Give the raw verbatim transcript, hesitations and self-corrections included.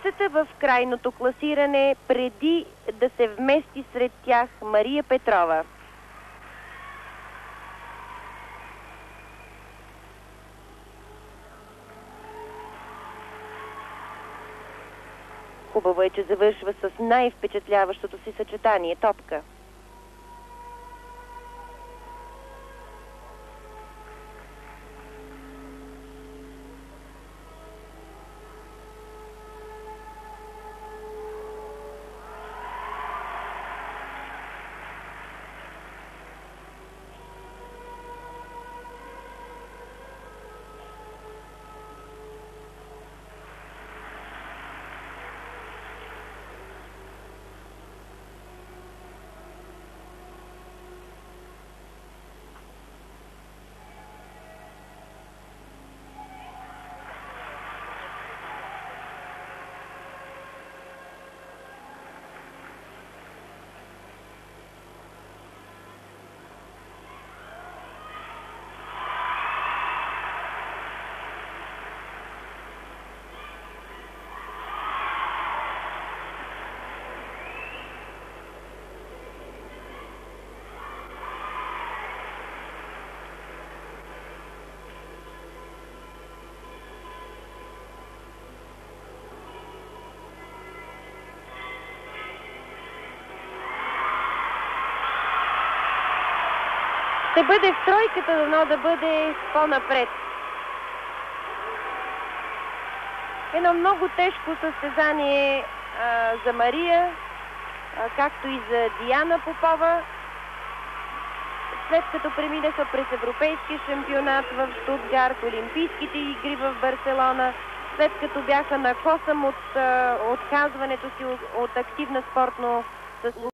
шестата в крайното класиране, преди да се вмести сред тях Мария Петрова. Хубаво е, че завършва с най-впечатляващото си съчетание – топка. Ще бъде в тройката, дано да бъде по-напред. Едно много тежко състезание а, за Мария, а, както и за Диана Попова. След като преминаха през Европейския шампионат в Штутгарт, Олимпийските игри в Барселона, след като бяха на косъм от а, отказването си от, от активна спортно състезание,